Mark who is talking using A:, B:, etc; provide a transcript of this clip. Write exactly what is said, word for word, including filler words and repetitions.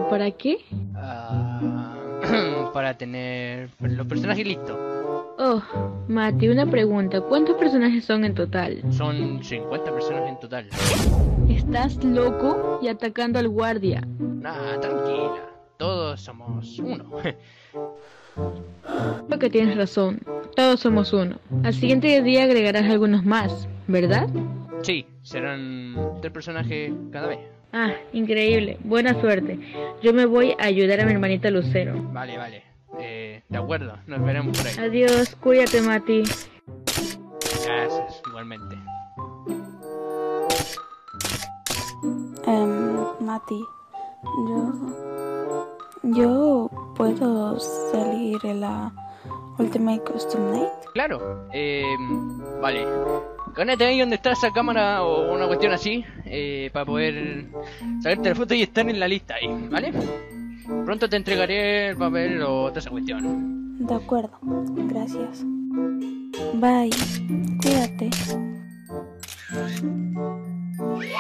A: ¿Pero para qué?
B: Uh, para tener los personajes listos.
A: Oh, Mati, una pregunta. ¿Cuántos personajes son en total?
B: Son cincuenta personas en total.
A: ¿Estás loco y atacando al guardia?
B: Nah, tranquila. Todos somos uno.
A: Creo que tienes razón. Todos somos uno. Al siguiente día agregarás algunos más, ¿verdad?
B: Sí, serán tres personajes cada vez.
A: Ah, increíble. Buena suerte. Yo me voy a ayudar a mi hermanita Lucero.
B: Vale, vale. Eh, de acuerdo, nos veremos por ahí.
A: Adiós, cuídate, Mati.
B: Gracias, igualmente.
C: Um, Mati, yo... Yo puedo salir en la Ultimate Custom Night.
B: Claro, eh, vale. Gánate ahí donde está esa cámara o una cuestión así, eh, para poder sacarte la foto y estar en la lista ahí, ¿vale? Pronto te entregaré el papel o toda esa cuestión.
C: De acuerdo, gracias. Bye, cuídate.